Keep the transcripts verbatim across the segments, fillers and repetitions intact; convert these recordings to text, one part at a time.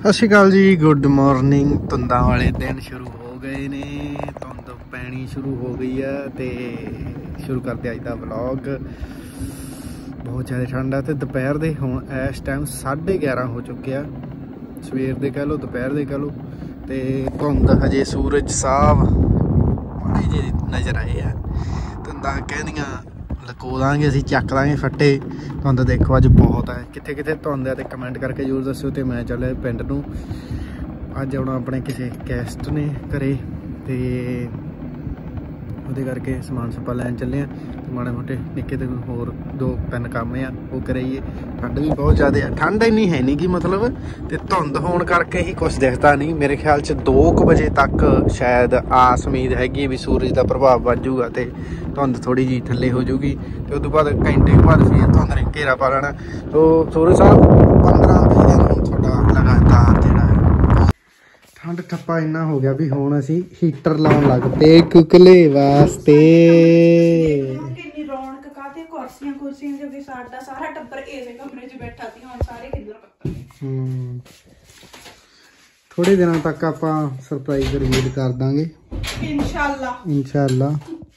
ਸਤਿ ਸ਼੍ਰੀ ਅਕਾਲ ਜੀ, good morning. ਧੁੰਦਾਂ ਵਾਲੇ ਦਿਨ ਸ਼ੁਰੂ ਹੋ ਗਏ ਨੇ, ਧੁੰਦ ਪੈਣੀ ਸ਼ੁਰੂ ਹੋ ਗਈ ਆ ਤੇ ਸ਼ੁਰੂ ਕਰਦੇ ਅੱਜ ਦਾ ਵਲੌਗ। ਬਹੁਤ ਜ਼ਿਆਦਾ ਠੰਡ ਆ ਤੇ ਦੁਪਹਿਰ ਦੇ ਹੁਣ ਇਸ ਟਾਈਮ ਸਾਢੇ ਗਿਆਰਾਂ ਹੋ ਚੁੱਕੇ ਆ। ਸਵੇਰ ਦੇ ਕਹਿ ਲਓ, ਦੁਪਹਿਰ ਦੇ ਕਹਿ ਲਓ, ਤੇ ਧੁੰਦ ਹਜੇ ਸੂਰਜ ਸਾਹਿਬ ਮਾੜੇ ਜਿਹੇ ਨਜ਼ਰ ਆਏ ਆ। ਧੁੰਦਾਂ ਕਹਿੰਦੀਆਂ ਲਕੋ ਦਾਂਗੇ ਅਸੀਂ, ਚੱਕ ਦਾਂਗੇ ਫੱਟੇ। ਧੁੰਦ ਦੇਖੋ ਅੱਜ ਬਹੁਤ ਹੈ, ਕਿੱਥੇ ਕਿੱਥੇ ਧੁੰਦ ਹੈ ਤੇ ਕਮੈਂਟ ਕਰਕੇ ਜ਼ਰੂਰ ਦੱਸਿਓ। ਤੇ ਮੈਂ ਚੱਲਿਆ ਪਿੰਡ ਨੂੰ, ਅੱਜ ਆਉਣਾ ਆਪਣੇ ਕਿਸੇ ਗੈਸਟ ਨੇ ਘਰੇ ਤੇ ਉਹਦੇ ਕਰਕੇ ਸਮਾਨ ਸੁਪਾ ਲੈਣ ਚੱਲੇ ਆ। ਤੇ ਮਾੜੇ ਮੋਟੇ ਨਿੱਕੇ ਤੇ ਹੋਰ ਦੋ ਤਿੰਨ ਕੰਮ ਆ ਉਹ ਕਰਾਈਏ। ਠੰਡ ਵੀ ਬਹੁਤ ਜ਼ਿਆਦਾ ਆ, ਠੰਡ ਇੰਨੀ ਹੈ ਨਹੀਂ ਗੀ ਮਤਲਬ, ਤੇ ਧੁੰਦ ਹੋਣ ਕਰਕੇ ਹੀ ਕੁਛ ਦਿਖਦਾ ਨਹੀਂ। ਮੇਰੇ ਖਿਆਲ 'ਚ ਦੋ ਕੁ ਵਜੇ ਤੱਕ ਸ਼ਾਇਦ ਆਸ ਉਮੀਦ ਹੈਗੀ ਵੀ ਸੂਰਜ ਦਾ ਪ੍ਰਭਾਵ ਵੱਧ ਜੂਗਾ ਤੇ ਧੁੰਦ ਥੋੜ੍ਹੀ ਜਿਹੀ ਥੱਲੇ ਹੋ ਜੂਗੀ। ਤੇ ਉਸ ਤੋਂ ਬਾਅਦ ਘੰਟੇ ਬਾਅਦ ਫਿਰ ਧੁੰਦ ਨੇ ਘੇਰਾ ਪਾ ਲੈਣਾ। ਸੋ ਸੂਰਜ ਸਾਹਿਬ ਪੰਦਰਾਂ ਵੀਹ ਦਿਨ ਹੁਣ ਤੁਹਾਡਾ ਲਗਾਤਾਰ ਜਿਹੜਾ ਠੰਡ ਠੱਪਾ ਇੰਨਾ ਹੋ ਗਿਆ ਵੀ ਹੁਣ ਅਸੀਂ ਹੀਟਰ ਲਾਉਣ ਲੱਗ ਪਏ ਕੁਕਲੇ ਵਾਸਤੇ। ਕਿੰਨੀ ਰੌਣਕ ਕਾਤੇ ਕੁਰਸੀਆਂ ਕੁਰਸੀਆਂ ਕਿਉਂਕਿ ਸਾਡਾ ਸਾਰਾ ਟੱਬਰ ਇਸੇ ਕਮਰੇ 'ਚ ਬੈਠਾ ਸੀ। ਹੁਣ ਸਾਰੇ ਕਿੱਧਰ ਪੱਕਾ ਹੂੰ ਥੋੜੇ ਦਿਨਾਂ ਤੱਕ ਆਪਾਂ ਸਰਪ੍ਰਾਈਜ਼ ਰਿਵੀਲ ਕਰ ਦਾਂਗੇ ਇਨਸ਼ਾਅੱਲਾ ਇਨਸ਼ਾਅੱਲਾ।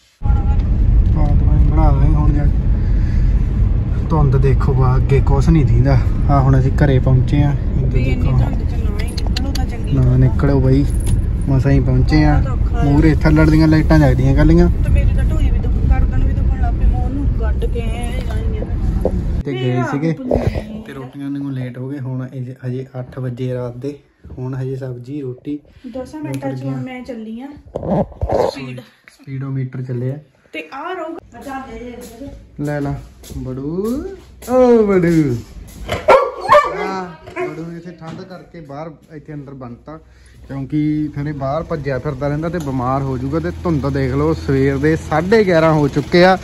ਬਣਾ ਦਾਂਗੇ ਹੁਣ ਜਾ ਕੇ। ਧੁੰਦ ਦੇਖੋ ਵਾ ਅੱਗੇ ਕੁਛ ਨਹੀਂ ਦਿੰਦਾ। ਆ ਹੁਣ ਅਸੀਂ ਘਰੇ ਪਹੁੰਚੇ ਆ। ਨਾ ਨਿਕਲੋ ਬਈ, ਮਸਾਂ ਹੀ ਪਹੁੰਚੇ ਆ। ਮੂਹਰੇ ਥੱਲੜ ਦੀਆਂ ਲਾਈਟਾਂ ਜਗਦੀਆਂ ਕੱਲੀਆਂ ਤੇ ਗਏ ਸੀਗੇ ਤੇ ਰੋਟੀਆਂ ਨੂੰ ਲੇਟ ਹੋ ਗਏ। ਹੁਣ ਹਜੇ ਅੱਠ ਵਜੇ ਰਾਤ ਦੇ, ਹੁਣ ਹਜੇ ਸਬਜ਼ੀ ਰੋਟੀ ਦਸ ਮਿੰਟਾਂ ਚ ਮੈਂ ਚੱਲੀ ਆ। ਸਪੀਡ ਸਪੀਡੋਮੀਟਰ ਚੱਲੇ ਆ ਤੇ ਆ ਰੋ ਲੈ ਲਾ ਬੜੂ। ਓ ਬੜੂ ਬੜੂ ਇੱਥੇ ਠੰਡ ਕਰਕੇ ਬਾਹਰ ਇੱਥੇ ਅੰਦਰ ਬਣਤਾ, ਕਿਉਂਕਿ ਫਿਰ ਬਾਹਰ ਭੱਜਿਆ ਫਿਰਦਾ ਰਹਿੰਦਾ ਤੇ ਬਿਮਾਰ ਹੋ ਜਾਊਗਾ। ਤੇ ਧੁੰਦ ਦੇਖ ਲਓ, ਸਵੇਰ ਦੇ ਸਾਢੇ ਗਿਆਰਾਂ ਹੋ ਚੁੱਕੇ ਆ।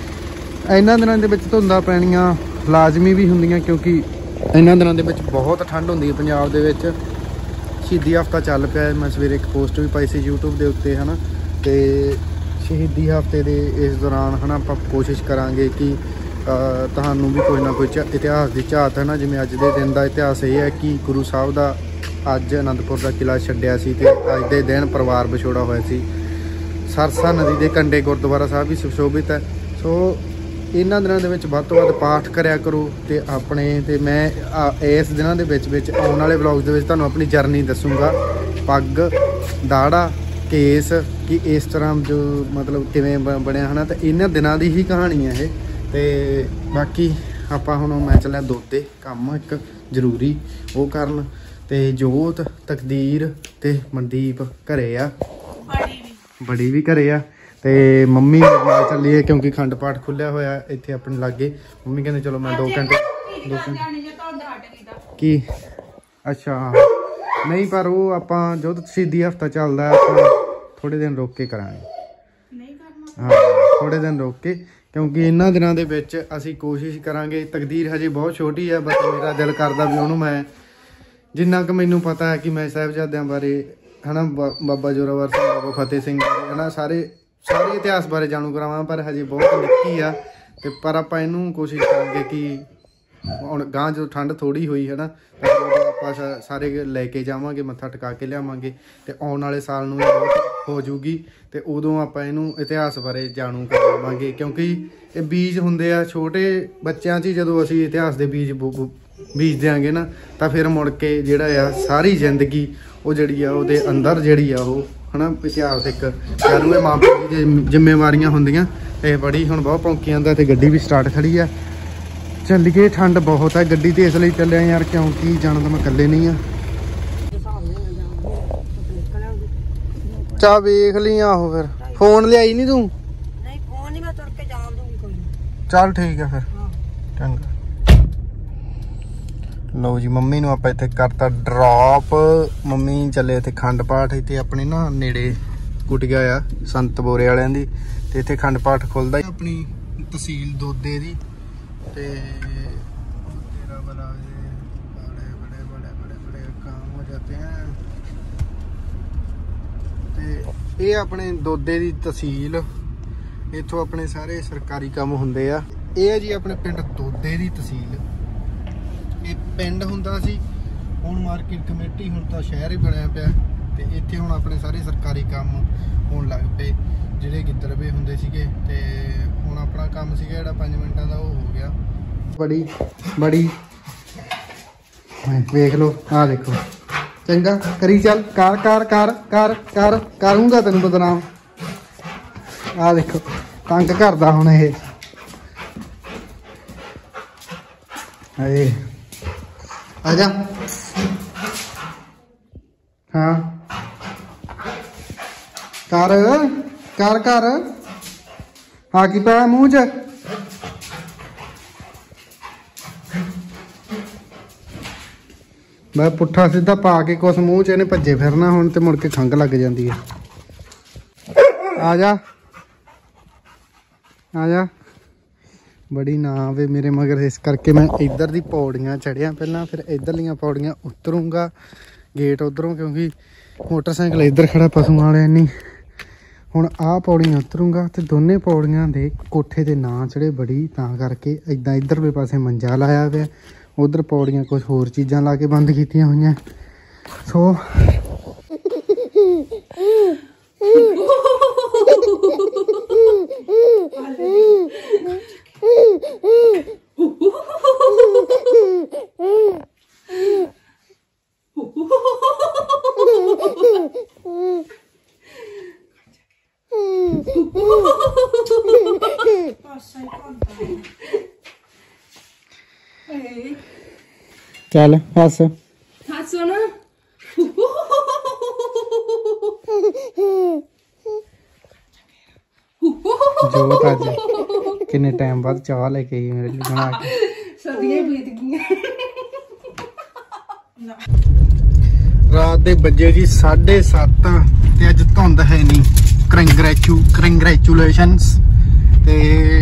ਇਹਨਾਂ ਦਿਨਾਂ ਦੇ ਵਿੱਚ ਧੁੰਦਾਂ ਪੈਣੀਆਂ ਲਾਜ਼ਮੀ ਵੀ ਹੁੰਦੀਆਂ, ਕਿਉਂਕਿ ਇਹਨਾਂ ਦਿਨਾਂ ਦੇ ਵਿੱਚ ਬਹੁਤ ਠੰਡ ਹੁੰਦੀ ਹੈ ਪੰਜਾਬ ਦੇ ਵਿੱਚ। ਸ਼ਹੀਦੀ ਹਫ਼ਤਾ ਚੱਲ ਪਿਆ। ਮੈਂ ਸਵੇਰੇ ਇੱਕ ਪੋਸਟ ਵੀ ਪਾਈ ਸੀ ਯੂਟਿਊਬ ਦੇ ਉੱਤੇ, ਹੈ ਨਾ। ਤੇ ਸ਼ਹੀਦੀ ਹਫ਼ਤੇ ਦੇ ਇਸ ਦੌਰਾਨ ਹੈ ਨਾ ਆਪਾਂ ਕੋਸ਼ਿਸ਼ ਕਰਾਂਗੇ ਕਿ ਤੁਹਾਨੂੰ ਵੀ ਕੋਈ ਨਾ ਕੋਈ ਇਤਿਹਾਸ ਦੀ ਝਾਤ ਹੈ ਨਾ। ਜਿਵੇਂ ਅੱਜ ਦੇ ਦਿਨ ਦਾ ਇਤਿਹਾਸ ਇਹ ਹੈ ਕਿ ਗੁਰੂ ਸਾਹਿਬ ਦਾ ਅੱਜ ਅਨੰਦਪੁਰ ਦਾ ਕਿਲ੍ਹਾ ਛੱਡਿਆ ਸੀ ਤੇ ਅੱਜ ਦੇ ਦਿਨ ਪਰਿਵਾਰ ਵਿਛੋੜਾ ਹੋਇਆ ਸੀ। ਸਰਸਾ ਨਦੀ ਦੇ ਕੰਢੇ ਗੁਰਦੁਆਰਾ ਸਾਹਿਬ ਵੀ ਸੁਸ਼ੋਭਿਤ ਹੈ। ਸੋ ਇਹਨਾਂ ਦਿਨਾਂ ਦੇ ਵਿੱਚ ਵੱਧ ਤੋਂ ਵੱਧ ਪਾਠ ਕਰਿਆ ਕਰੋ। ਤੇ ਆਪਣੇ ਤੇ ਮੈਂ ਇਸ ਦਿਨਾਂ ਦੇ ਵਿੱਚ ਵਿੱਚ ਆਉਣ ਵਾਲੇ ਵਲੌਗ ਦੇ ਵਿੱਚ ਤੁਹਾਨੂੰ ਆਪਣੀ ਜਰਨੀ ਦੱਸੂਗਾ। ਪੱਗ, ਦਾੜਾ, ਕੇਸ ਕਿ ਇਸ ਤਰ੍ਹਾਂ ਜੋ ਮਤਲਬ ਕਿਵੇਂ ਬਣਿਆ ਹੈ ਨਾ। ਤੇ ਇਹਨਾਂ ਦਿਨਾਂ ਦੀ ਹੀ ਕਹਾਣੀ ਹੈ ਇਹ। ਤੇ ਬਾਕੀ ਆਪਾਂ ਹੁਣ ਮੈਂ ਚੱਲਿਆ ਦੋਤੇ ਕੰਮ ਇੱਕ ਜ਼ਰੂਰੀ ਉਹ ਕਰਨ। ਤੇ ਜੋਤ, ਤਕਦੀਰ ਤੇ ਮਨਦੀਪ ਘਰੇ ਆ, ਬੜੀ ਵੀ ਘਰੇ ਆ। ਤੇ ਮੰਮੀ ਨਾਲ ਚੱਲੀਏ ਕਿਉਂਕਿ ਅਖੰਡ ਪਾਠ ਖੁੱਲਿਆ ਹੋਇਆ ਇੱਥੇ ਆਪਣੇ ਲਾਗੇ। ਮੰਮੀ ਕਹਿੰਦੇ ਚਲੋ ਮੈਂ ਦੋ ਘੰਟੇ ਦੋ ਘੰਟੇ ਕੀ ਅੱਛਾ ਨਹੀਂ, ਪਰ ਉਹ ਆਪਾਂ ਜੋ ਸ਼ਹੀਦੀ ਹਫ਼ਤਾ ਚੱਲਦਾ ਆਪਾਂ ਥੋੜ੍ਹੇ ਦਿਨ ਰੋਕ ਕੇ ਕਰਾਂਗੇ। ਹਾਂ ਥੋੜ੍ਹੇ ਦਿਨ ਰੋਕ ਕੇ, ਕਿਉਂਕਿ ਇਹਨਾਂ ਦਿਨਾਂ ਦੇ ਵਿੱਚ ਅਸੀਂ ਕੋਸ਼ਿਸ਼ ਕਰਾਂਗੇ। ਤਕਦੀਰ ਹਜੇ ਬਹੁਤ ਛੋਟੀ ਆ, ਬਸ ਮੇਰਾ ਦਿਲ ਕਰਦਾ ਵੀ ਉਹਨੂੰ ਮੈਂ ਜਿੰਨਾ ਕੁ ਮੈਨੂੰ ਪਤਾ ਹੈ ਕਿ ਮੈਂ ਸਾਹਿਬਜ਼ਾਦਿਆਂ ਬਾਰੇ ਹੈ ਨਾ, ਬਾਬਾ ਜ਼ੋਰਾਵਰ ਸਿੰਘ, ਬਾਬਾ ਫਤਿਹ ਸਿੰਘ ਬਾਰੇ ਹੈ ਨਾ, ਸਾਰੇ ਸਾਰੇ ਇਤਿਹਾਸ ਬਾਰੇ ਜਾਣੂ ਕਰਾਵਾਂ। ਪਰ ਹਜੇ ਬਹੁਤ ਨਿੱਕੀ ਆ ਤੇ ਪਰ ਆਪਾਂ ਇਹਨੂੰ ਕੋਸ਼ਿਸ਼ ਕਰਾਂਗੇ ਕਿ ਹੁਣ ਗਾਂ ਜਦੋਂ ਠੰਡ ਥੋੜ੍ਹੀ ਹੋਈ ਹੈ ਨਾ ਤਾਂ ਆਪਾਂ ਸਾਰੇ ਲੈ ਕੇ ਜਾਵਾਂਗੇ, ਮੱਥਾ ਟਿਕਾ ਕੇ ਲਿਆਵਾਂਗੇ। ਤੇ ਆਉਣ ਵਾਲੇ ਸਾਲ ਨੂੰ ਇਹ ਬਹੁਤ ਹੋ ਜੂਗੀ ਤੇ ਉਦੋਂ ਆਪਾਂ ਇਹਨੂੰ ਇਤਿਹਾਸ ਬਾਰੇ ਜਾਣੂ ਕਰਵਾਵਾਂਗੇ। ਕਿਉਂਕਿ ਇਹ ਬੀਜ ਹੁੰਦੇ ਆ ਛੋਟੇ ਬੱਚਿਆਂ 'ਚ ਹੀ, ਜਦੋਂ ਅਸੀਂ ਇਤਿਹਾਸ ਦੇ ਬੀਜ ਬੀਜ ਦਿਆਂਗੇ ਨਾ ਤਾਂ ਫਿਰ ਮੁੜ ਕੇ ਜਿਹੜਾ ਆ ਸਾਰੀ ਜ਼ਿੰਦਗੀ ਉਹ ਜਿਹੜੀ ਆ ਉਹਦੇ ਅੰਦਰ ਜਿਹੜੀ ਆ ਉਹ ਹੈ ਨਾ ਇਤਿਹਾਸ ਇੱਕ ਕਹਿ ਲੂਗੇ ਮਾਂ ਪਿਓ ਦੀ ਜ਼ਿੰਮੇਵਾਰੀਆਂ ਹੁੰਦੀਆਂ। ਇਹ ਬੜੀ ਹੁਣ ਬਹੁਤ ਭੌਂਕੀ ਜਾਂਦਾ ਤੇ ਗੱਡੀ ਵੀ ਸਟਾਰਟ ਖੜੀ ਆ। ਚੱਲੀਏ, ਠੰਡ ਬਹੁਤ ਹੈ। ਗੱਡੀ ਤੇ ਇਸ ਲਈ ਚੱਲਿਆ ਯਾਰ ਕਿਉਂਕਿ ਜਾਣਾ ਤਾਂ ਮੈਂ ਇਕੱਲੇ ਨਹੀਂ ਆ। ਚਾ ਵੇਖ ਲਈ ਆਹੋ, ਫਿਰ ਫੋਨ ਲਿਆਈ ਨਹੀਂ ਤੂੰ? ਨਹੀਂ ਫੋਨ ਨਹੀਂ, ਮੈਂ ਤੁਰ ਕੇ ਜਾਣ ਦੂੰਗੀ ਕੋਈ। ਚੱਲ ਠੀਕ ਹੈ ਫਿਰ, ਚੰਗਾ। ਲਓ ਜੀ, ਮੰਮੀ ਨੂੰ ਆਪਾਂ ਇੱਥੇ ਕਰਤਾ ਡ੍ਰੌਪ। ਮੰਮੀ ਚੱਲੇ ਇੱਥੇ ਅਖੰਡ ਪਾਠ ਇੱਥੇ ਆਪਣੇ ਨਾ ਨੇੜੇ ਕੁਟੀਆ ਆ ਸੰਤ ਬੋਰੇ ਵਾਲਿਆਂ ਦੀ, ਤੇ ਇੱਥੇ ਅਖੰਡ ਪਾਠ ਖੁੱਲਦਾ ਆਪਣੀ ਤਹਿਸੀਲ ਦੋਦੇ ਦੀ। ਤੇ ਤੇਰਾ ਬੜਾ ਬੜੇ ਬੜੇ ਬੜੇ ਬੜੇ ਬੜੇ ਕੰਮ ਹੋ ਜਾਂਦੇ हैं। ਤੇ ਇਹ ਆਪਣੇ ਦੋਦੇ ਦੀ ਤਹਿਸੀਲ, ਇੱਥੋਂ ਆਪਣੇ ਸਾਰੇ ਸਰਕਾਰੀ ਕੰਮ ਹੁੰਦੇ ਆ। ਇਹ ਹੈ ਜੀ ਆਪਣੇ ਪਿੰਡ ਦੋਦੇ ਦੀ ਤਹਿਸੀਲ। ਇਹ ਪਿੰਡ ਹੁੰਦਾ ਸੀ ਹੁਣ ਮਾਰਕੀਟ ਕਮੇਟੀ ਹੁਣ ਤਾਂ ਸ਼ਹਿਰ ਹੀ ਬਣਿਆ ਪਿਆ ਤੇ ਇੱਥੇ ਹੁਣ ਆਪਣੇ ਸਾਰੇ ਸਰਕਾਰੀ ਕੰਮ ਹੋਣ ਲੱਗ ਪਏ ਜਿਹੜੇ ਗਿੱਦੜਵੇ ਹੁੰਦੇ ਸੀਗੇ ਤੇ ਹੁਣ ਆਪਣਾ ਕੰਮ ਸੀਗਾ ਜਿਹੜਾ ਪੰਜ ਮਿੰਟਾਂ ਦਾ ਉਹ ਹੋ ਗਿਆ। ਬੜੀ ਬੜੀ ਵੇਖ ਲਓ ਆਹ ਦੇਖੋ ਚੰਗਾ ਕਰੀ ਚੱਲ ਕਰ ਕਰ ਕਰ ਕਰ ਕਰ ਕਰੂੰਗਾ ਤੈਨੂੰ ਬਦਨਾਮ। ਆਹ ਦੇਖੋ ਤੰਗ ਕਰਦਾ ਹੁਣ ਇਹ ਹਾਏ ਆ ਜਾ ਹਾਂ ਕਰ ਕਰ ਕਰ ਆ ਕੀ ਪਾਇਆ ਮੂੰਹ ਚ ਮੈਂ ਪੁੱਠਾ ਸਿੱਧਾ ਪਾ ਕੇ ਕੁਛ ਮੂੰਹ ਚ ਇਹਨੇ ਭੱਜੇ ਫਿਰਨਾ ਹੁਣ ਤੇ ਮੁੜ ਕੇ ਖੰਘ ਲੱਗ ਜਾਂਦੀ ਹੈ। ਆ ਜਾ ਆ ਜਾ ਬੜੀ ਨਾ ਆਵੇ ਮੇਰੇ ਮਗਰ ਇਸ ਕਰਕੇ ਮੈਂ ਇੱਧਰ ਦੀ ਪੌੜੀਆਂ ਚੜਿਆ ਪਹਿਲਾਂ ਫਿਰ ਇੱਧਰਲੀਆਂ ਪੌੜੀਆਂ ਉਤਰੂੰਗਾ ਗੇਟ ਉਧਰੋਂ ਕਿਉਂਕਿ ਮੋਟਰਸਾਈਕਲ ਇੱਧਰ ਖੜਾ ਪਸ਼ੂਆਂ ਵਾਲਿਆਂ ਨਹੀਂ। ਹੁਣ ਆਹ ਪੌੜੀਆਂ ਉਤਰੂੰਗਾ ਤੇ ਦੋਨੇ ਪੌੜੀਆਂ ਦੇ ਕੋਠੇ ਦੇ ਨਾਂ ਚੜੇ ਬੜੀ ਤਾਂ ਕਰਕੇ ਇੱਦਾਂ ਇੱਧਰਲੇ ਪਾਸੇ ਮੰਜਾ ਲਾਇਆ ਪਿਆ ਉਧਰ ਪੌੜੀਆਂ ਕੁਝ ਹੋਰ ਚੀਜ਼ਾਂ ਲਾ ਕੇ ਬੰਦ ਕੀਤੀਆਂ ਹੋਈਆਂ ਸੋ ਚੱਲ ਹੱਸ ਹੱਸੋ ਨਾ ਜੋਤ ਅੱਜ ਕਿੰਨੇ ਟਾਈਮ ਬਾਅਦ ਚਾਹ ਲੈ ਕੇ ਆਈ ਮੇਰੇ ਲਈ ਬਣਾ ਕੇ ਸਦੀਆਂ ਬੀਤ ਗਈਆਂ। ਰਾਤ ਦੇ ਵੱਜੇ ਜੀ ਸਾਢੇ ਸੱਤ ਤੇ ਅੱਜ ਧੁੰਦ ਹੈ ਨਹੀਂ। ਕੰਗ੍ਰੈਚੂ ਕੰਗ੍ਰੈਚੁਲੇਸ਼ਨਸ ਤੇ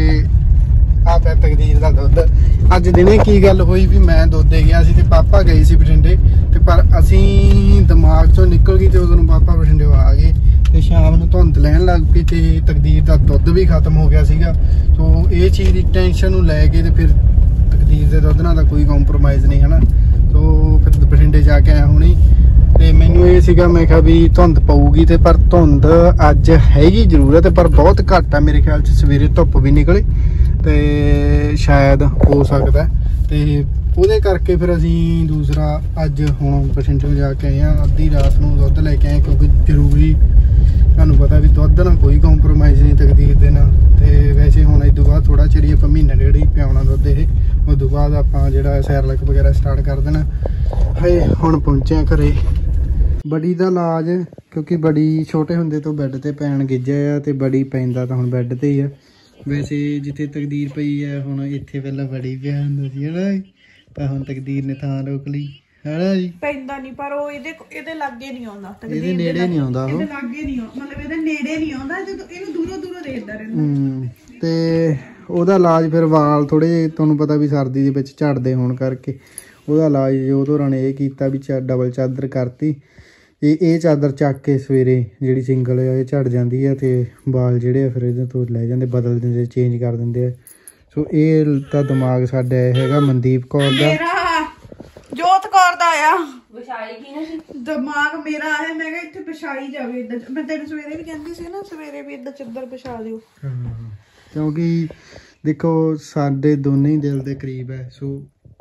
ਆ ਪਿਆ ਤਕਦੀਰ ਦਾ ਦੁੱਧ। ਅੱਜ ਦਿਨੇ ਕੀ ਗੱਲ ਹੋਈ ਵੀ ਮੈਂ ਦੁੱਧ ਦੇ ਗਿਆ ਸੀ ਤੇ ਪਾਪਾ ਗਏ ਸੀ ਬਠਿੰਡੇ ਤੇ ਪਰ ਅਸੀਂ ਦਿਮਾਗ ਚੋਂ ਨਿਕਲ ਗਈ ਤੇ ਉਦੋਂ ਨੂੰ ਪਾਪਾ ਬਠਿੰਡੇ ਆ ਗਏ ਤੇ ਸ਼ਾਮ ਨੂੰ ਧੁੰਦ ਲੈਣ ਲੱਗ ਪਈ ਤੇ ਤਕਦੀਰ ਦਾ ਦੁੱਧ ਵੀ ਖਤਮ ਹੋ ਗਿਆ ਸੀਗਾ। ਸੋ ਇਹ ਚੀਜ਼ ਦੀ ਟੈਨਸ਼ਨ ਨੂੰ ਲੈ ਕੇ ਤੇ ਫਿਰ ਤਕਦੀਰ ਦੇ ਦੁੱਧ ਨਾਲ ਤਾਂ ਕੋਈ ਕੰਪਰੋਮਾਈਜ਼ ਨਹੀਂ ਹਨਾ। ਸੋ ਫਿਰ ਬਠਿੰਡੇ ਜਾ ਕੇ ਆਇਆ ਹੁਣੀ ਤੇ ਮੈਨੂੰ ਇਹ ਸੀਗਾ ਮੈਂ ਕਿਹਾ ਵੀ ਧੁੰਦ ਪਊਗੀ ਤੇ ਪਰ ਧੁੰਦ ਅੱਜ ਹੈਗੀ ਜ਼ਰੂਰ ਹੈ ਪਰ ਬਹੁਤ ਘੱਟ ਆ ਮੇਰੇ ਖਿਆਲ 'ਚ। ਸਵੇਰੇ ਧੁੱਪ ਵੀ ਨਿਕਲੇ ਤੇ ਸ਼ਾਇਦ ਹੋ ਸਕਦਾ ਤੇ ਉਹਦੇ ਕਰਕੇ ਫਿਰ ਅਸੀਂ ਦੂਸਰਾ ਅੱਜ ਹੁਣ ਬਠਿੰਡੇ ਜਾ ਕੇ ਆਏ ਆ। ਅੱਧੀ ਰਾਤ ਨੂੰ ਦੁੱਧ ਲੈ ਕੇ ਆਏ ਕਿਉਂਕਿ ਜ਼ਰੂਰੀ ਤੁਹਾਨੂੰ ਪਤਾ ਵੀ ਦੁੱਧ ਨਾਲ ਕੋਈ ਕੰਪਰੋਮਾਈਜ਼ ਨਹੀਂ ਤਕਦੀਰ ਦੇ ਨਾਲ। ਤੇ ਵੈਸੇ ਹੁਣ ਇਸ ਤੋਂ ਬਾਅਦ ਥੋੜਾ ਚਿਰ ਹੀ ਆਪਾਂ ਮਹੀਨਾ ਡੇਢ ਹੀ ਪਿਆਉਣਾ ਦੁੱਧ ਇਹ ਉਸ ਤੋਂ ਬਾਅਦ ਆਪਾਂ ਜਿਹੜਾ ਸੈਰਲਕ ਵਗੈਰਾ ਸਟਾਰਟ ਕਰ ਦੇਣਾ। ਹਾਏ ਹੁਣ ਪਹੁੰਚਿਆ ਘਰੇ। ਬੜੀ ਦਾ ਇਲਾਜ ਕਿਉਂਕਿ ਬੜੀ ਛੋਟੇ ਹੁੰਦੇ ਤੋਂ ਬੈੱਡ ਤੇ ਪੈਣ ਗਿੱਜਿਆ ਆ ਤੇ ਬੜੀ ਪੈਂਦਾ ਤਾਂ ਹੁਣ ਬੈੱਡ ਤੇ ਹੀ ਆ। ਵੈਸੇ ਜਿੱਥੇ ਤਕਦੀਰ ਪਈ ਹੈ ਹੁਣ ਇੱਥੇ ਪਹਿਲਾਂ ਬੜੀ ਪਿਆ ਹੁੰਦਾ ਸੀ ਹਨਾ ਪਰ ਹੁਣ ਤਕਦੀਰ ਨੇ ਥਾਂ ਰੋਕ ਲਈ ਹਨਾ ਜੀ। ਪੈਂਦਾ ਨਹੀਂ ਪਰ ਉਹ ਇਹਦੇ ਇਹਦੇ ਲਾਗੇ ਨਹੀਂ ਆਉਂਦਾ ਇਹਦੇ ਨੇੜੇ ਨਹੀਂ ਆਉਂਦਾ ਉਹ ਇਹਦੇ ਲਾਗੇ ਨਹੀਂ ਮਤਲਬ ਇਹਦੇ ਨੇੜੇ ਨਹੀਂ ਆਉਂਦਾ ਇਹਨੂੰ ਦੂਰੋਂ ਦੂਰੋਂ ਦੇਖਦਾ ਰਹਿੰਦਾ। ਹੂੰ ਤੇ ਉਹਦਾ ਇਲਾਜ ਫਿਰ ਵਾਲ ਥੋੜੇ ਤੁਹਾਨੂੰ ਪਤਾ ਵੀ ਸਰਦੀ ਦੇ ਵਿੱਚ ਝੜਦੇ ਹੋਣ ਕਰਕੇ ਉਹਦਾ ਇਲਾਜ ਉਹ ਤੋਂ ਨੇ ਇਹ ਕੀਤਾ ਵੀ ਡਬਲ ਚਾਦਰ ਕਰਤੀ। ਇਹ ਇਹ ਚਾਦਰ ਚੱਕ ਕੇ ਸਵੇਰੇ ਜਿਹੜੀ ਸਿੰਗਲ ਆ ਇਹ ਝੜ ਜਾਂਦੀ ਹੈ ਤੇ ਵਾਲ ਜਿਹੜੇ ਆ ਫਿਰ ਇਹਦੇ ਤੋਂ ਲੈ ਜਾਂਦੇ ਬਦਲ ਦਿੰਦੇ ਚੇਂਜ ਕਰ ਦਿੰਦੇ ਆ। ਸੋ ਇਹ ਤਾਂ ਦਿਮਾਗ ਸਾਡਾ ਹੈਗਾ ਮਨਦੀਪ ਕੌਰ ਦਾ ਮੇਰਾ ਜੋਤ ਕੌਰ ਦਾ ਆ ਵਿਛਾਈ ਕੀ ਨਾ ਦਿਮਾਗ ਮੇਰਾ ਹੈ ਮੈਂ ਕਿਹਾ ਇੱਥੇ ਵਿਛਾਈ ਜਾਵੇ ਇਦਾਂ। ਮੈਂ ਤੈਨੂੰ ਸਵੇਰੇ ਵੀ ਕਹਿੰਦੀ ਸੀ ਨਾ ਸਵੇਰੇ ਵੀ ਇਦਾਂ ਚੱਦਰ ਵਿਛਾ ਦਿਓ ਕਿਉਂਕਿ ਦੇਖੋ ਸਾਡੇ ਦੋਨੇ ਹੀ ਦਿਲ ਦੇ ਕਰੀਬ ਹੈ। ਸੋ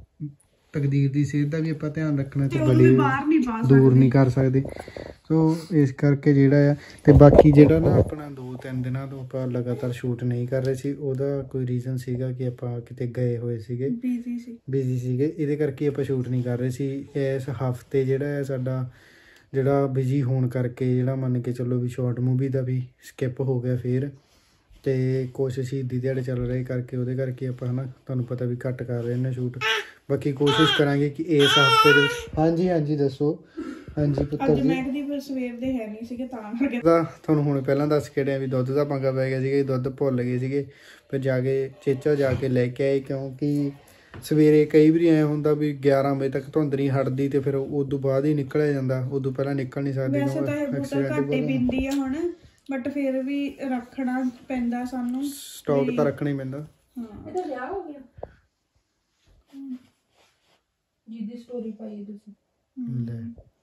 ਤਕਦੀਰ ਦੀ ਸਿਹਤ ਦਾ ਵੀ ਆਪਾਂ ਧਿਆਨ ਰੱਖਣਾ ਤੇ ਬੜੀ ਦੂਰ ਨਹੀਂ ਕਰ ਸਕਦੇ। ਸੋ ਇਸ ਕਰਕੇ ਜਿਹੜਾ ਆ ਤੇ ਬਾਕੀ ਜਿਹੜਾ ਨਾ ਆਪਣਾ ਦੋ ਤਿੰਨ ਦਿਨਾਂ ਤੋਂ ਆਪਾਂ ਲਗਾਤਾਰ ਸ਼ੂਟ ਨਹੀਂ ਕਰ ਰਹੇ ਸੀ ਉਹਦਾ ਕੋਈ ਰੀਜ਼ਨ ਸੀਗਾ ਕਿ ਆਪਾਂ ਕਿਤੇ ਗਏ ਹੋਏ ਸੀਗੇ ਬਿਜ਼ੀ ਸੀ ਬਿਜ਼ੀ ਸੀਗੇ ਇਹਦੇ ਕਰਕੇ ਆਪਾਂ ਸ਼ੂਟ ਨਹੀਂ ਕਰ ਰਹੇ ਸੀ। ਇਸ ਹਫਤੇ ਜਿਹੜਾ ਹੈ ਸਾਡਾ ਜਿਹੜਾ ਬਿਜ਼ੀ ਹੋਣ ਕਰਕੇ ਜਿਹੜਾ ਮੰਨ ਕੇ ਚੱਲੋ ਵੀ ਸ਼ਾਰਟ ਮੂਵੀ ਦਾ ਵੀ ਸਕਿਪ ਹੋ ਗਿਆ ਫਿਰ ਤੇ ਕੁਛ ਸ਼ਹੀਦੀ ਦਿਹਾੜੇ ਚੱਲ ਰਹੇ ਕਰਕੇ ਉਹਦੇ ਕਰਕੇ ਆਪਾਂ ਹਨਾ ਤੁਹਾਨੂੰ ਪਤਾ ਵੀ ਘੱਟ ਕਰ ਰਹੇ ਨੇ ਸ਼ੂਟ। ਬਾਕੀ ਕੋਸ਼ਿਸ਼ ਕਰਾਂਗੇ ਕਿ ਇਸ ਹਫਤੇ ਦੇ ਹਾਂਜੀ ਹਾਂਜੀ ਦੱਸੋ ਹਾਂਜੀ ਪੁੱਤਰ ਜੀ। ਮੈਂ ਕਦੀ ਸਵੇਰ ਦੇ ਹੈ ਨਹੀਂ ਸੀਗੇ ਤਾਂ ਕਰਕੇ ਤੁਹਾਨੂੰ ਹੁਣ ਪਹਿਲਾਂ ਦੱਸ ਕੇ ਡਿਆ ਵੀ ਦੁੱਧ ਦਾ ਪੰਗਾ ਪੈ ਗਿਆ ਸੀਗਾ ਦੁੱਧ ਭੁੱਲ ਗਏ ਸੀਗੇ ਫਿਰ ਜਾ ਕੇ ਚੇਚਾ ਜਾ ਕੇ ਲੈ ਕੇ ਆਏ ਕਿਉਂਕਿ ਸਵੇਰੇ ਕਈ ਵਾਰੀ ਐਂ ਹੁੰਦਾ ਵੀ ਗਿਆਰਾਂ ਵਜੇ ਤੱਕ ਧੁੰਦ ਨਹੀਂ ਹਟਦੀ ਤੇ ਫਿਰ ਉਦੋਂ ਬਾਅਦ ਹੀ ਨਿਕਲਿਆ ਜਾਂਦਾ ਉਦੋਂ ਪਹਿਲਾਂ ਨਿਕਲ ਨਹੀਂ ਸਕਦੇ। ਵੈਸੇ ਤਾਂ ਇਹ ਬੋਤਲ ਘੱਟ ਹੀ ਪੀਂਦੀ ਆ ਹੁਣ ਬਟ ਫਿਰ ਵੀ ਰੱਖਣਾ ਪੈਂਦਾ ਸਾਨੂੰ ਸਟਾਕ ਤਾਂ ਰੱਖਣਾ ਹੀ ਪੈਂਦਾ। ਹਾਂ ਇਹਦਾ ਵਿਆਹ ਹੋ ਗਿਆ ਜਿਹਦੀ ਸਟੋਰੀ ਪਾਈ ਤੁਸੀਂ ਲੈ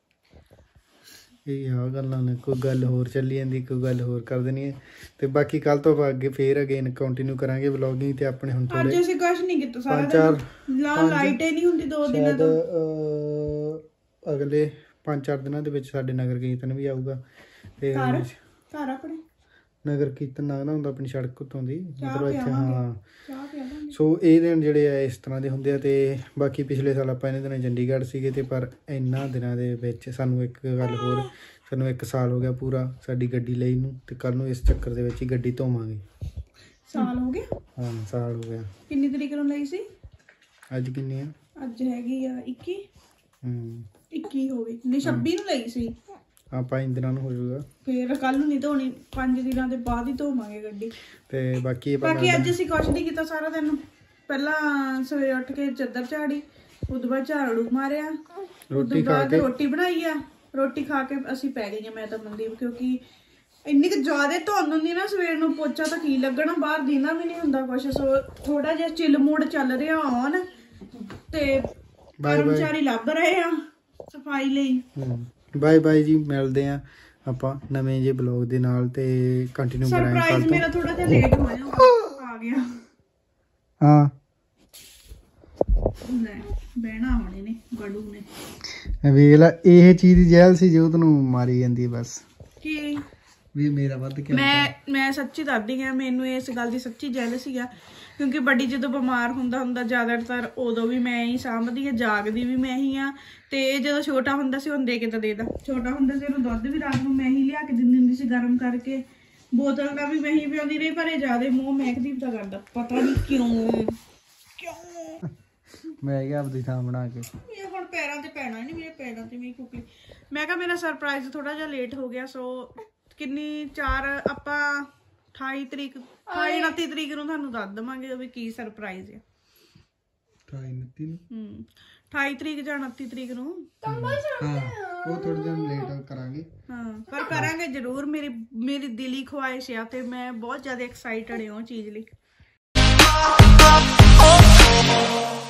ਇਹ ਆ ਗੱਲਾਂ ਨੇ, ਕੋਈ ਗੱਲ ਹੋਰ ਚੱਲੀ ਜਾਂਦੀ, ਕੋਈ ਗੱਲ ਹੋਰ ਕਰ ਦੇਣੀ ਹੈ। ਤੇ ਬਾਕੀ ਕੱਲ ਤੋਂ ਆਪਾਂ ਅੱਗੇ ਫੇਰ ਅਗੇਨ ਕੰਟੀਨਿਊ ਕਰਾਂਗੇ ਵਲੌਗਿੰਗ। ਤੇ ਆਪਣੇ ਹੁਣ ਥੋੜੇ ਅੱਜ ਅਸੀਂ ਕੁਝ ਨਹੀਂ ਕੀਤਾ ਸਾਰਾ ਪੰਜ ਚਾਰ ਦਿਨ, ਲਾ ਲਾਈਟ ਹੀ ਨਹੀਂ ਹੁੰਦੀ ਦੋ ਦਿਨਾਂ ਤੋਂ। ਅਹ ਅਗਲੇ ਪੰਜ ਚਾਰ ਦਿਨਾਂ ਦੇ ਵਿੱਚ ਸਾਡੇ ਨਗਰ ਕੀਰਤਨ ਵੀ ਆਊਗਾ। ਤੇ ਘਰ ਘਰ ਆਪਣੇ ਨਗਰ ਕੀਰਤਨ ਨਾ ਹੁੰਦਾ ਆਪਣੀ ਸੜਕ ਉੱਤੋਂ ਦੀ, ਮਤਲਬ ਇੱਥੇ। ਹਾਂ ਚਾਹ ਪਿਆਵਾਂਗੇ। ਸੋ ਇਹ ਦਿਨ ਜਿਹੜੇ ਆ ਇਸ ਤਰ੍ਹਾਂ ਦੇ ਹੁੰਦੇ ਆ। ਤੇ ਬਾਕੀ ਪਿਛਲੇ ਸਾਲ ਆਪਾਂ ਇਹਨਾਂ ਦਿਨਾਂ ਚੰਡੀਗੜ੍ਹ ਸੀਗੇ, ਤੇ ਪਰ ਇਹਨਾਂ ਦਿਨਾਂ ਦੇ ਵਿੱਚ ਸਾਨੂੰ ਇੱਕ ਗੱਲ ਹੋਰ, ਸਾਨੂੰ ਇੱਕ ਸਾਲ ਹੋ ਗਿਆ ਪੂਰਾ ਸਾਡੀ ਗੱਡੀ ਲਈ ਨੂੰ। ਤੇ ਕੱਲ ਨੂੰ ਇਸ ਚੱਕਰ ਦੇ ਵਿੱਚ ਹੀ ਗੱਡੀ ਧੋਵਾਂਗੇ। ਸਾਲ ਹੋ ਗਿਆ? ਹਾਂ ਸਾਲ ਹੋ ਗਿਆ। ਕਿੰਨੀ ਤਰੀਕ ਨੂੰ ਲਈ ਸੀ? ਅੱਜ ਕਿੰਨੀ ਆ? ਅੱਜ ਹੈਗੀ ਆ ਇੱਕੀ। ਹੂੰ ਇੱਕੀ ਹੋ ਗਈ ਨਹੀਂ, ਛੱਬੀ ਨੂੰ ਲਈ ਸੀ। ਹਾਂ ਪੰਜ ਦਿਨਾਂ ਨੂੰ ਹੋ ਜਾਊਗਾ। ਫੇਰ ਕੱਲ ਨੂੰ ਨਹੀਂ ਧੋਣੀ, ਪੰਜ ਦਿਨਾਂ ਦੇ ਬਾਅਦ ਹੀ ਧੋਵਾਂਗੇ ਗੱਡੀ। ਤੇ ਬਾਕੀ ਬਾਕੀ ਅੱਜ ਅਸੀਂ ਕੁਛ ਨਹੀਂ ਕੀਤਾ ਸਾਰਾ ਦਿਨ। ਪਹਿਲਾਂ ਸਵੇਰੇ ਉੱਠ ਕੇ ਚੱਦਰ ਝਾੜੀ, ਉਦੋਂ ਬਾਅਦ ਝਾੜੂ ਮਾਰਿਆ, ਉਦੋਂ ਬਾਅਦ ਰੋਟੀ ਬਣਾਈ ਆ। ਰੋਟੀ ਖਾ ਕੇ ਅਸੀਂ ਪੈ ਗਈਆਂ ਮੈਂ ਤਾਂ ਮਨਦੀਪ, ਕਿਉਂਕਿ ਇੰਨੀ ਕੁ ਜ਼ਿਆਦਾ ਧੁੰਦ ਹੁੰਦੀ ਨਾ ਸਵੇਰ ਨੂੰ, ਪੋਚਾ ਤਾਂ ਕੀ ਲੱਗਣਾ, ਬਾਹਰ ਦੀਨਾ ਵੀ ਨਹੀਂ ਹੁੰਦਾ ਕੁਛ। ਸੋ ਥੋੜਾ ਜਿਹਾ ਚਿਲ ਮੋਡ ਚੱਲ ਰਿਹਾ ਆਨ, ਤੇ ਕਰਮਚਾਰੀ ਲੱਭ ਰਹੇ ਆ ਸਫਾਈ ਲਈ। ਬਾਏ ਬਾਏ ਜੀ, ਮਿਲਦੇ ਆ ਆਪਾਂ ਨਵੇਂ ਜੇ ਬਲੌਗ ਦੇ ਨਾਲ ਤੇ ਕੰਟੀਨਿਊ ਕਰਾਂਗੇ। ਸਰਪ੍ਰਾਈਜ਼ ਮੇਰਾ ਥੋੜਾ ਜਿਹਾ ਲੇਟ ਹੋਇਆ, ਆ ਗਿਆ। ਹਾਂ ਲੈ ਬਹਿਣਾ ਹੋਣੇ ਨੇ ਗੜੂ ਨੇ। ਵੇਖ ਲੈ ਇਹ ਚੀਜ਼ ਜੈਲ ਸੀ ਜੋ ਤੈਨੂੰ ਮਾਰੀ ਜਾਂਦੀ ਬਸ, ਕੀ ਵੀ ਮੇਰਾ ਵੱਧ ਕੇ। ਮੈਂ ਮੈਂ ਸੱਚੀ ਦੱਸਦੀ ਹਾਂ, ਮੈਨੂੰ ਇਸ ਗੱਲ ਦੀ ਸੱਚੀ ਜੈਲਸੀ ਆ, ਕਿਉਂਕਿ ਵੱਡੀ ਜਦੋਂ ਬਿਮਾਰ ਹੁੰਦਾ ਹੁੰਦਾ ਜ਼ਿਆਦਾਤਰ ਉਦੋਂ ਵੀ ਮੈਂ ਹੀ ਸਾਂਭਦੀ ਹਾਂ, ਜਾਗਦੀ ਵੀ ਮੈਂ ਹੀ ਆ। ਤੇ ਜਦੋਂ ਛੋਟਾ ਹੁੰਦਾ ਸੀ, ਹੁਣ ਦੇ ਕੇ ਤਾਂ ਦੇਦਾ। ਛੋਟਾ ਹੁੰਦਾ ਸੀ ਉਹਨੂੰ ਦੁੱਧ ਵੀ ਰਾਤ ਨੂੰ ਮੈਂ ਹੀ ਲਿਆ ਕੇ ਦਿੰਦੀ ਹੁੰਦੀ ਸੀ ਗਰਮ ਕਰਕੇ, ਬੋਤਲ ਦਾ ਵੀ ਮੈਂ ਹੀ ਪਿਆਉਂਦੀ ਰਹੀ। ਪਰ ਇਹ ਜ਼ਿਆਦਾ ਮੂੰਹ ਮਹਿਕਦੀਪ ਦਾ ਕਰਦਾ, ਪਤਾ ਨਹੀਂ ਕਿਉਂ ਕਿਉਂ ਮੈਂ ਕਿਹਾ ਆਪਦੀ ਥਾਂ ਬਣਾ ਕੇ। ਇਹ ਹੁਣ ਪੈਰਾਂ ਤੇ ਪੈਣਾ ਨਹੀਂ, ਮੇਰੇ ਪੈਰਾਂ ਤੇ ਮੇਰੀ ਕੁਕਲੀ। ਮੈਂ ਕਿਹਾ ਮੇਰਾ ਸਰਪ੍ਰਾਈਜ਼ ਥੋੜਾ ਜਿਹਾ ਲੇਟ ਹੋ ਗਿਆ। ਸੋ ਕਿੰਨੀ ਚਾਰ ਆਪਾਂ ਅਠਾਈ ਤਰੀਕ ਅਠਾਈ ਉਨੱਤੀ ਤਰੀਕ ਨੂੰ ਤੁਹਾਨੂੰ ਦੱਸ ਦੇਵਾਂਗੇ ਵੀ ਕੀ ਸਰਪ੍ਰਾਈਜ਼ ਹੈ। ਅਠਾਈ ਉਨੱਤੀ ਨੂੰ? ਹੂੰ ਅਠਾਈ ਤਰੀਕ ਜਾਂ ਉਨੱਤੀ ਤਰੀਕ ਨੂੰ। ਹਾਂ ਉਹ ਥੋੜਾ ਜਿਹਾ ਲੇਟ ਕਰਾਂਗੇ। ਹਾਂ ਪਰ ਕਰਾਂਗੇ ਜ਼ਰੂਰ। ਮੇਰੀ ਮੇਰੀ ਦਿਲੀ ਖੁਆਇਸ਼ ਆ, ਤੇ ਮੈਂ ਬਹੁਤ ਜ਼ਿਆਦਾ ਐਕਸਾਈਟਡ ਹਾਂ ਉਹ ਚੀਜ਼ ਲਈ।